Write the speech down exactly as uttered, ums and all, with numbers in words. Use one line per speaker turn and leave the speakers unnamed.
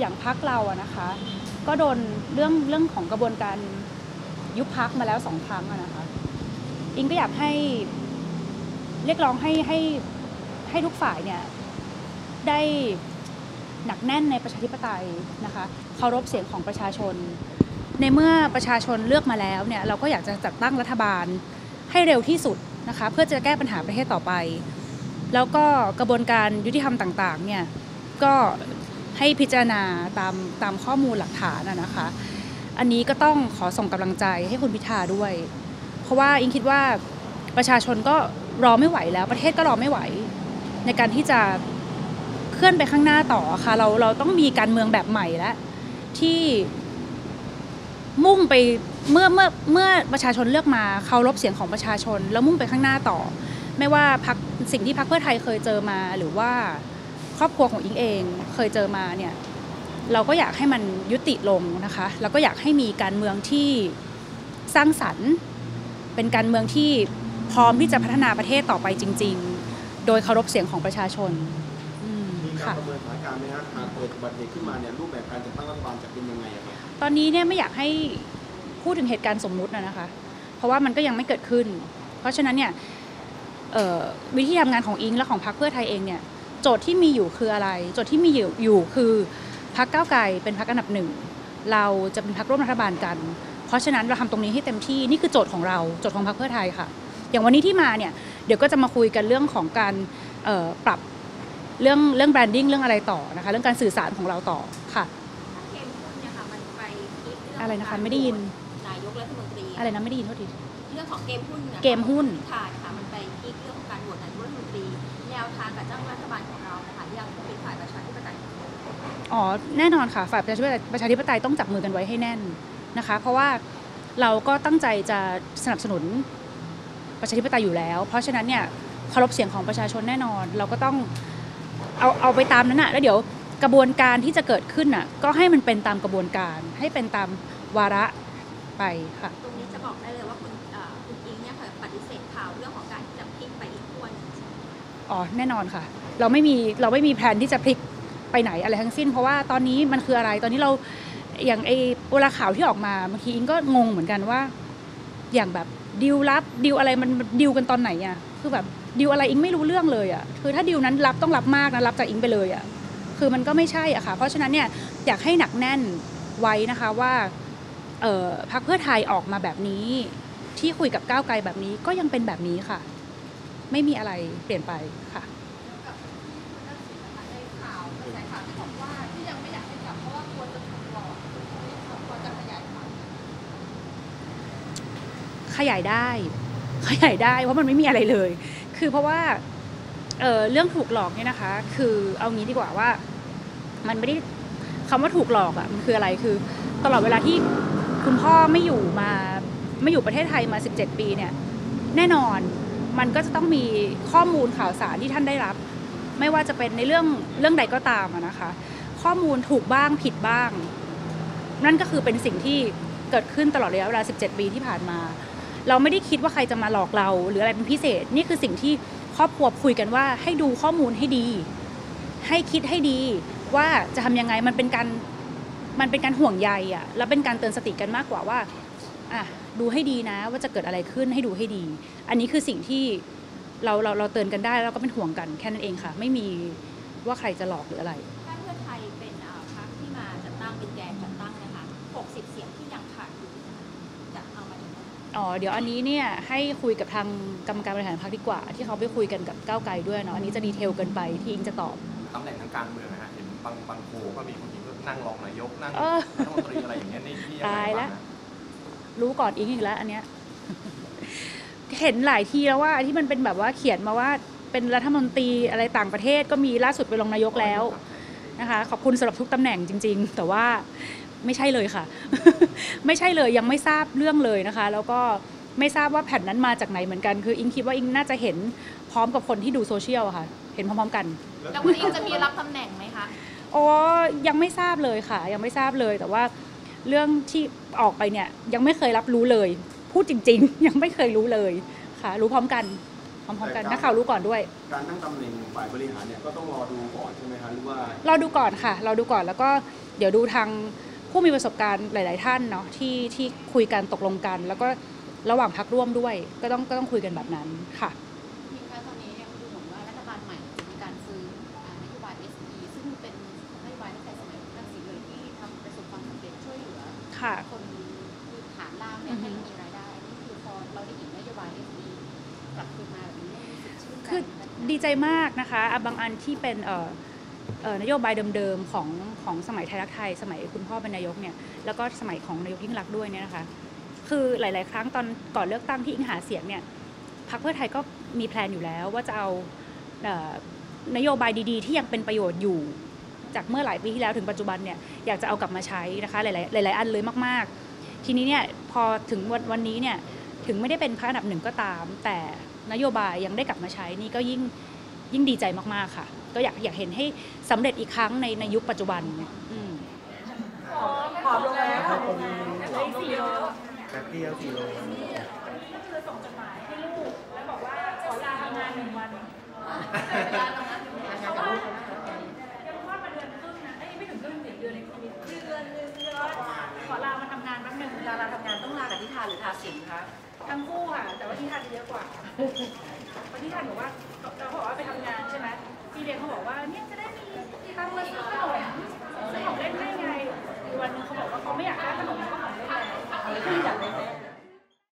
อย่างพรรคเราอะนะคะก็โดนเรื่องเรื่องของกระบวนการยุบพรรคมาแล้วสองครั้งอะนะคะอิงก็อยากให้เรียกร้องให้ให้ให้ทุกฝ่ายเนี่ยได้หนักแน่นในประชาธิปไตยนะคะเคารพเสียงของประชาชนในเมื่อประชาชนเลือกมาแล้วเนี่ยเราก็อยากจะจัดตั้งรัฐบาลให้เร็วที่สุดนะคะเพื่อจะแก้ปัญหาประเทศต่อไปแล้วก็กระบวนการยุติธรรมต่างๆเนี่ยก็ให้พิจารณาตามตามข้อมูลหลักฐานนะคะอันนี้ก็ต้องขอส่งกำลังใจให้คุณพิธาด้วยเพราะว่าอิงคิดว่าประชาชนก็รอไม่ไหวแล้วประเทศก็รอไม่ไหวในการที่จะเคลื่อนไปข้างหน้าต่อค่ะเราเราต้องมีการเมืองแบบใหม่แล้วที่มุ่งไปเมื่อเมื่อเมื่อประชาชนเลือกมาเคารพเสียงของประชาชนแล้วมุ่งไปข้างหน้าต่อไม่ว่าพรรคสิ่งที่พรรคเพื่อไทยเคยเจอมาหรือว่าครอบครัวของอิงเองเคยเจอมาเนี่ยเราก็อยากให้มันยุติลงนะคะแล้วก็อยากให้มีการเมืองที่สร้างสรรค์เป็นการเมืองที่พร้อมที่จะพัฒนาประเทศต่อไปจริงๆโดยเคารพเสียงของประชาชน
มีการประเมินสถานการณ์ไหมฮะหากเกิดอุบัติเหตุขึ้นมาเนี่ยรูปแบบการจัดตั้งรัฐบาลจะเป็นยังไงครับ
ตอนนี้เนี่ยไม่อยากให้พูดถึงเหตุการณ์สมมุตินะคะเพราะว่ามันก็ยังไม่เกิดขึ้นเพราะฉะนั้นเนี่ยวิธีทำงานของอิงและของพรรคเพื่อไทยเองเนี่ยโจทย์ที่มีอยู่คืออะไรโจทย์ที่มีอยู่อยู่คือพรรคก้าวไกลเป็นพรรคอันดับหนึ่งเราจะเป็นพรรคร่วมรัฐบาลกันเพราะฉะนั้นเราทำตรงนี้ให้เต็มที่นี่คือโจทย์ของเราโจทย์ของพรรคเพื่อไทยค่ะอย่างวันนี้ที่มาเนี่ยเดี๋ยวก็จะมาคุยกันเรื่องของการปรับเรื่องเรื่องแบรนดิ้งเรื่องอะไรต่อนะคะเรื่องการสื่อสารของเราต่อค่ะ
เกมหุ้นเนี่ยค่ะมันไป
อะไรนะคะไม่ได้ยิน
นายกรัฐมนตรี
อะไรนะไม่ได้ยินโทษที
เรื่องของเกมหุ้น
เกมหุ้น
ค่ะนะคะมันไปพลิกเรื่องของการโหวตนายกรัฐมนตรีแนวทางการตั้งรัฐบาลของเรานะคะยังเป็นฝ่ายประชาธิปไตย
อ๋อแน่นอนค่ะฝ่ายประชาธิปไตยประชาธิปไตยต้องจับมือกันไว้ให้แน่นนะคะเพราะว่าเราก็ตั้งใจจะสนับสนุนประชาธิปไตยอยู่แล้วเพราะฉะนั้นเนี่ยเคารพเสียงของประชาชนแน่นอนเราก็ต้องเอาเอาไปตามนั้นน่ะแล้วเดี๋ยวกระบวนการที่จะเกิดขึ้นน่ะก็ให้มันเป็นตามกระบวนการให้เป็นตามวาระไปค่ะ
ตรงนี้จะบอกได้เลยว่าคุณคุณอิงเนี่ยค่ะปฏิเสธข่าวเรื่องของการที่จะพลิกไปอีกขั้วนึง
อ๋อแน่นอนค่ะเราไม่มีเราไม่มีแผนที่จะพลิกไปไหนอะไรทั้งสิ้นเพราะว่าตอนนี้มันคืออะไรตอนนี้เราอย่างไอ้เวลาข่าวที่ออกมาบางทีอิงก็งงเหมือนกันว่าอย่างแบบดิวลับดิวอะไรมันดิวกันตอนไหนอ่ะคือแบบดิวอะไรอิงไม่รู้เรื่องเลยอ่ะคือถ้าดิวนั้นรับต้องรับมากนะรับจากอิงไปเลยอ่ะคือมันก็ไม่ใช่อ่ะค่ะเพราะฉะนั้นเนี่ยอยากให้หนักแน่นไว้นะคะว่าเอ่อพรรคเพื่อไทยออกมาแบบนี้ที่คุยกับก้าวไกลแบบนี้ก็ยังเป็นแบบนี้ค่ะไม่มีอะไรเปลี่ยนไปค่ะขยายได้ขยายได้เพราะมันไม่มีอะไรเลยคือเพราะว่า เ, เรื่องถูกหลอกเนี่ยนะคะคือเอางี้ดีกว่าว่ามันไม่ได้คำว่าถูกหลอกอ่ะมันคืออะไรคือตลอดเวลาที่คุณพ่อไม่อยู่มาไม่อยู่ประเทศไทยมาสิบเจ็ดปีเนี่ยแน่นอนมันก็จะต้องมีข้อมูลข่าวสารที่ท่านได้รับไม่ว่าจะเป็นในเรื่องเรื่องใดก็ตามนะคะข้อมูลถูกบ้างผิดบ้างนั่นก็คือเป็นสิ่งที่เกิดขึ้นตลอดระยะเวลาสิบเจ็ดปีที่ผ่านมาเราไม่ได้คิดว่าใครจะมาหลอกเราหรืออะไรเป็นพิเศษนี่คือสิ่งที่ครอบครัวคุยกันว่าให้ดูข้อมูลให้ดีให้คิดให้ดีว่าจะทำยังไงมันเป็นการมันเป็นการห่วงใยอ่ะแล้วเป็นการเตือนสติกันมากกว่าว่าอ่ะดูให้ดีนะว่าจะเกิดอะไรขึ้นให้ดูให้ดีอันนี้คือสิ่งที่เราเราเราเตือนกันได้แล้วก็เป็นห่วงกันแค่นั้นเองค่ะไม่มีว่าใครจะหลอกหรืออะไร
ถ้าเพื่อไทยเป็นพรรคที่มาจัดตั้งเป็นแกนจัดตั้งนะคะหกสิบเสียงที่ยังขาดอยู่จะเอามา
อ๋อเดี๋ยวอันนี้เนี่ยให้คุยกับทางกรรมการบริหารพรรคดีกว่าที่เขาไปคุยกันกับก้าวไกลด้วยเนาะอันนี้จะดีเทลเกินไปที่อิงจะตอบ
ตำแหน่งทางการเมืองนะฮะเห็นบางบางโผก็มีคนที่นั่งรองนายกนั่งรัฐมนตรีอะไรอย่างเงี้ยนี่ที่ตายแล้ว
รู้ก่อนอิงอีกแล้วอันเนี้ยเห็นหลายทีแล้วว่าที่มันเป็นแบบว่าเขียนมาว่าเป็นรัฐมนตรีอะไรต่างประเทศก็มีล่าสุดไปรองนายกแล้วนะคะขอบคุณสำหรับทุกตำแหน่งจริงๆแต่ว่าไม่ใช่เลยค่ะ ไม่ใช่เลยยังไม่ทราบเรื่องเลยนะคะแล้วก็ไม่ทราบว่าแผ่นนั้นมาจากไหนเหมือนกันคืออิงคิดว่าอิงน่าจะเห็นพร้อมกับคนที่ดูโซเชียลค่ะเห็นพร้อมๆกัน
แล้วคุณอิงจะมีรับตำแหน่งไหมคะ
อ๋อยังไม่ทราบเลยค่ะยังไม่ทราบเลยแต่ว่าเรื่องที่ออกไปเนี่ยยังไม่เคยรับรู้เลยพูดจริงๆยังไม่เคยรู้เลยค่ะรู้พร้อมกันพร้อมๆกันนักข่าวรู้ก่อนด้วย
การตั้งตำแหน่งฝ่ายบริหารเนี่ยก็ต้องรอดูก่อนใช่ไหมคะหรือว่า
เราดูก่อนค่ะ เราดูก่อนแล้วก็เดี๋ยวดูทางผู้มีประสบการณ์หลาย ๆ ท่านเนาะที่ที่คุยกันตกลงกัน แล้วก็ระหว่างพักร่วมด้วยก็ต้องก็ต้องคุยกันแบบนั้นค่ะ
ทีมคะตอนนี้เนี่ยดูเหมือนว่ารัฐบาลใหม่จะมีการฟื้นนโยบาย เอส พี ซึ่งเป็นนโยบายตั้งแต่สมัยท่านศรีเลยที่ทำประสบความสำเร็จช่วยเหลือ
ค่ะ
คนคือฐานล่างเนี่ยให้มีรายได้นี่คือพอเราได้เห็นนโยบาย เอส พี กลับคืนมาแบบนี้รู้สึกชื่นใจ
คือดีใจมากนะคะอ่ะบางอันที่เป็นเอ่อเอ่อนโยบายเดิมๆของของสมัยไทยรักไทยสมัยคุณพ่อเป็นนายกเนี่ยแล้วก็สมัยของนายกยิ่งรักษณ์ด้วยเนี่ยนะคะคือหลายๆครั้งตอนก่อนเลือกตั้งที่อิงหาเสียงเนี่ยพรรคเพื่อไทยก็มีแพลนอยู่แล้วว่าจะเอาเอ่อนโยบายดีๆที่ยังเป็นประโยชน์อยู่จากเมื่อหลายปีที่แล้วถึงปัจจุบันเนี่ยอยากจะเอากลับมาใช้นะคะหลายๆหลายๆอันเลยมากๆทีนี้เนี่ยพอถึงวันวันนี้เนี่ยถึงไม่ได้เป็นพรรคอันดับหนึ่งก็ตาม แต่นโยบายยังได้กลับมาใช้นี่ก็ยิ่งยิ่งดีใจมากๆค่ะก็อยากอยากเห็นให้สำเร็จอีกครั้งในในยุคปัจจุบันอืม
ผอมลงแล้ว
ได้สี่โล
แป๊บเดียวสี่โล
นี่ก็คือส่งจดหมายให้ลูกแล้วบอกว่าขอลาทำงานหนึ่งวันเพราะว่ายังคลอดมาเดือนครึ่งนะเอ้ยไม่ถึงครึ่งเดือนเดือนในโควิดเดือนนึงก็ขอลามาทำงานแป๊บนึง
เวลาเราทำงานต้องลากับทิทาหรือทาสิงคะ
ทั้งคู่ค่ะแต่ว่าที่ทานจะเยอะกว่าเพราะที่ทานบอกว่าเราบอกว่าไปทำงานใช่ไหมพี่เลี้ยงเขาบอกว่าเนี่ยจะได้มีตังค์มาซื้อขนมซื้อของเล่นให้ไงวันนึงเขาบอกว่าเขาไม่อยากได้ขนมเขาของเล่นแล้ว
พี่อยากได้แม่